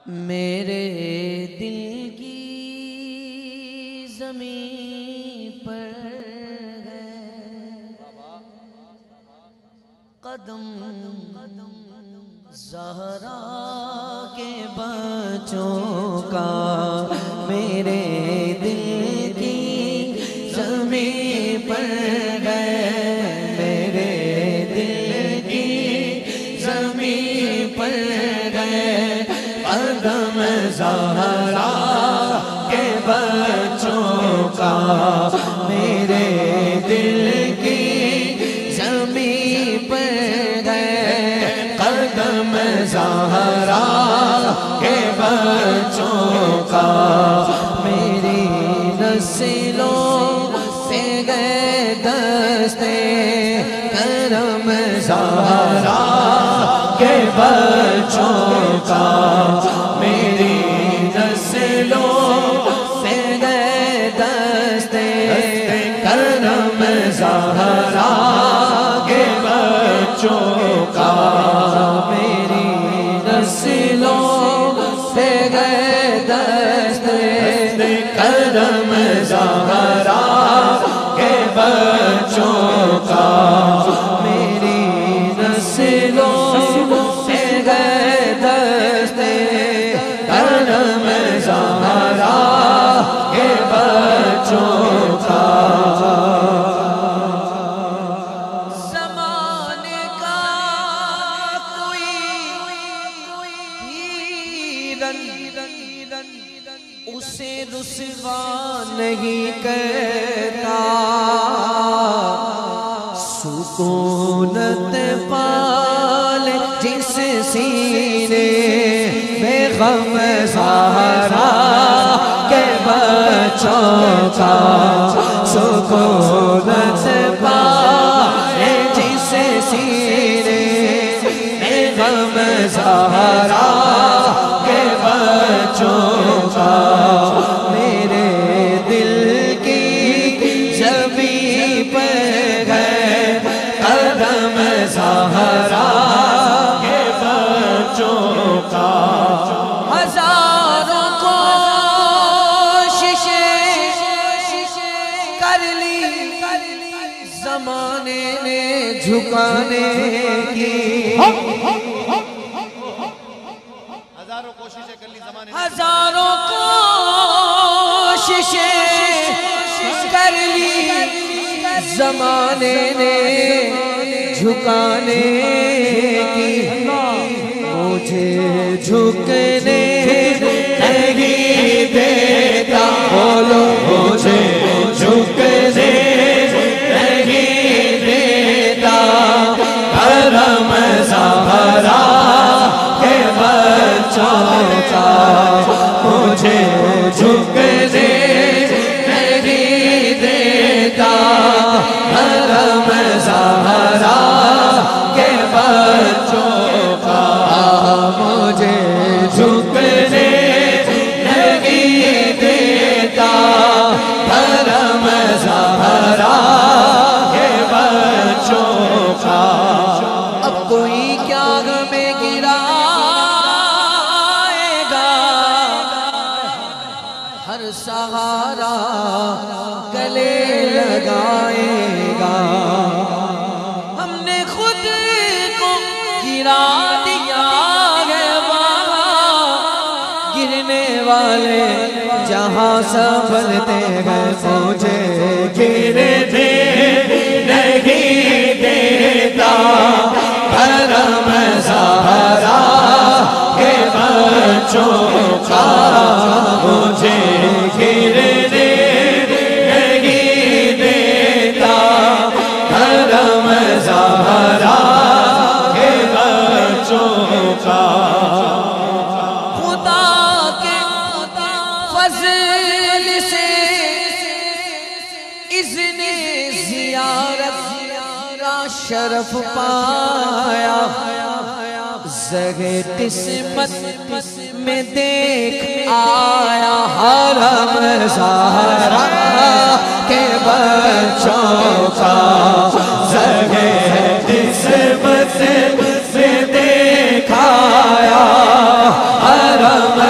میرے دل کی زمین پر ہے قدم زہرا کے بچوں کا، میرے دل کی زمین پر ہے، میرے دل کی زمین پر ہے قدم زہرا کے بچوں کا، میرے دل کی زمین پر ہے قدم زہرا کے بچوں کا، میری نسلوں سے گئے دستے کرم زہرا کے بچوں کا، میری نسلوں سے گئے دستے کرم زہرا کے بچوں کا، میری نسلوں سے گئے دستے کرم زہرا کے بچوں کا، میری نسلوں سے گئے دستے کرم زہرا کے بچوں کا۔ زمانے کا کوئی ہیرن اسے رسوا نہیں کرتا، سکونت پال جس سینے میں غم زہرا کے بچوں کا، سکونت پال جس سینے میں غم زہرا کے بچوں کا، میرے دل کی زمین پر ہے قدم زہرا کے بچوں کا، ہزاروں کوششیں کر لی زمانے نے جھکانے کی، ہزاروں کوششیں کر لی زمانے نے جھکانے کی، مجھے جھکنے نہیں دیتا، بولو مجھے جھکنے نہیں دیتا کرم زہرا کے بچوں کا، مجھے جھکنے نہیں دیتا کرم زہرا کے بچوں کا، مجھے جھکنے نہیں دیتا کرم زہرا کے بچوں کا، اب کوئی کیا ہمیں گرائے گا، ہر سہارا گلے لگائے گا، ہم نے خود کو گرا دیا ہے وہاں، گرنے والے جہاں سنبھلتے ہیں، مجھے گرنے نہیں دیتا کرم زہرا کے بچوں کا، مجھے گرنے نہیں دیتا کرم زہرا کے بچوں کا، خدا کے فضل سے اذن زیارت کا شرف پایا، زگے قسمت میں دیکھ آیا حرم زہرا کے بچوں کا، زگے قسمت میں دیکھ آیا حرم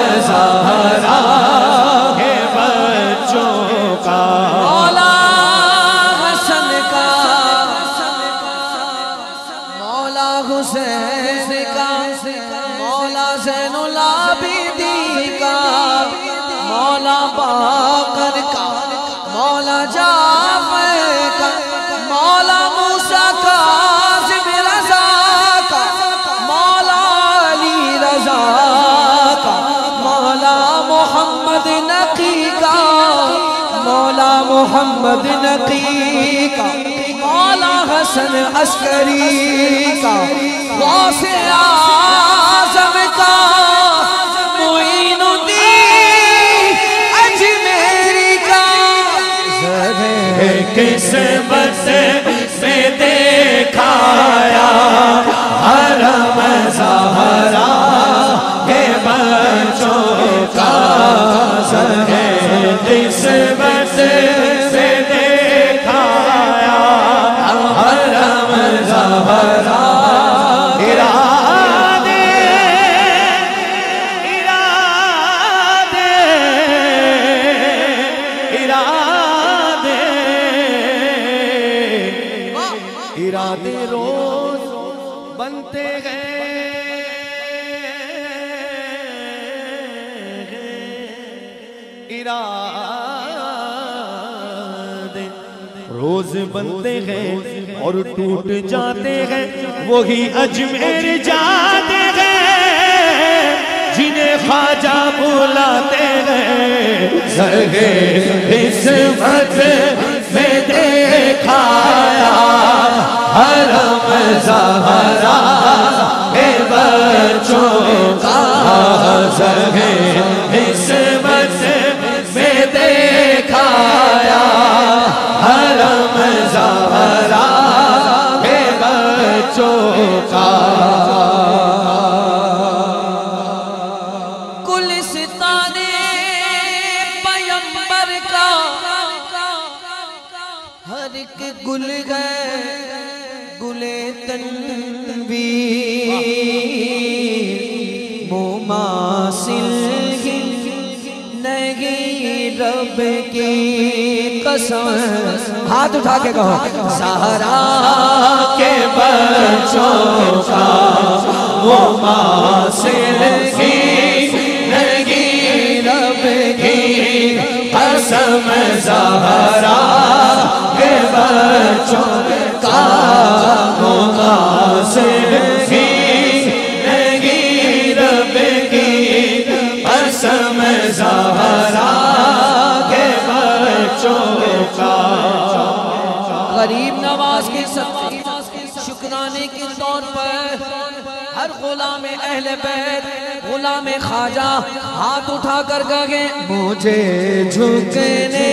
مولا جعفر کا، مولا موسیٰ کاظم رضا کا، مولا علی رضا کا، مولا محمد نقی کا، مولا محمد نقی کا، مولا حسن عسکری کا، غوث اعظم کا، معین الدین اجمیری کا، قسمت سے دیکھایا حرم زہرا کے بچوں کا، قسمت سے دیکھایا حرم زہرا، ارادے روز بنتے گئے، ارادے روز بنتے گئے اور ٹوٹ جاتے ہیں، وہی اجمیر جاتے گئے جنہیں خواجہ بلاتے گئے، زرگے قسمت میں دیکھایا حرم زہرا کے بچوں کا، زرگے قسمت میں دیکھایا حرم زہرا کے بچوں کا، گلستان پیمبر کا ہر ایک گل گئے، گل تنویر مماثل نہیں رب کی قسم، ہاتھ اٹھا کے کہو، زہرا کے بچوں کا مماثل نہیں رب کی قسم، زہرا کے بچوں کا مماثل نہیں رب کی قسم، زہرا کے بچوں کا، غریب نواز کے صدقے شکرانے کے طور پر ہر غلام اہل بیت، غلام خواجہ ہاتھ اٹھا کر کہے، مجھے جھکنے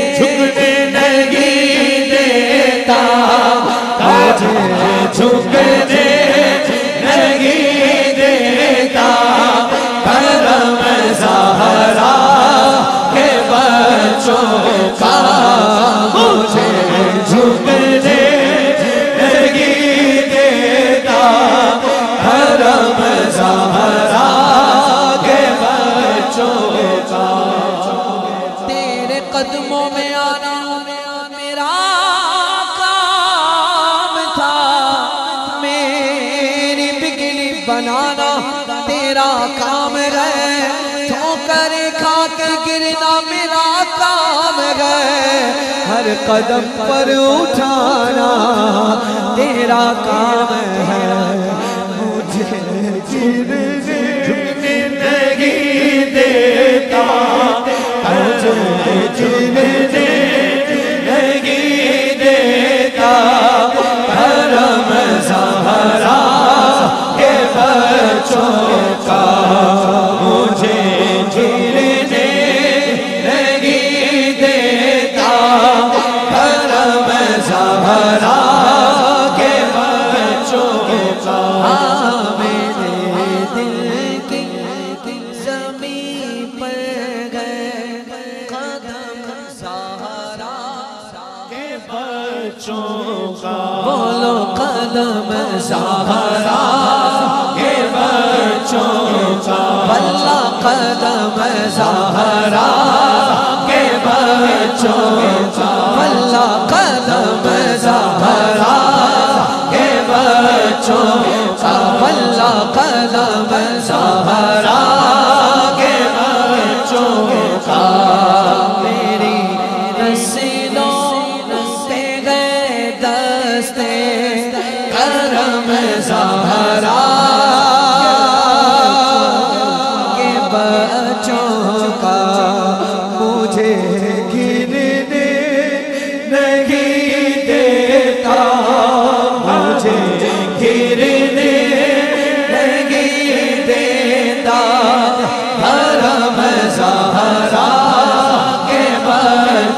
نہیں دیتا، مجھے جھکنے نہیں دیتا، حرم زہرا کے بچوں کا، مجھے جھکنے نہیں دیتا، حرم زہرا کے بچوں کا، تیرے قدموں میں آنا میرا کام تھا، میری بگلی بنانا تیرا کام ہے، ٹھوکر کھا کے گرنا میرا کام ہے، ہر قدم پر اٹھانا تیرا کام ہے، مجھے جھکنے نہیں دیتا، مجھے جھکنے نہیں دیتا، حرم زہرا کے بچوں کا، مجھے جھکنے نہیں دیتا، حرم زہرا کے بچوں کا، میرے دل کی زمین پر گئے قدم زہرا کے بچوں کا، بولو قدم زہرا کے بچوں کا، واللہ قدم زہرا کے بچوں کا، واللہ قدم زہرا کے بچوں کا، واللہ قدم زہرا کے بچوں کا، میری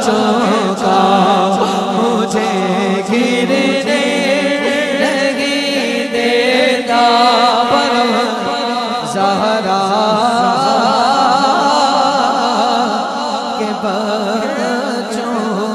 بچوں کا مجھے گرنے نہیں دیتا زہرا کے بچوں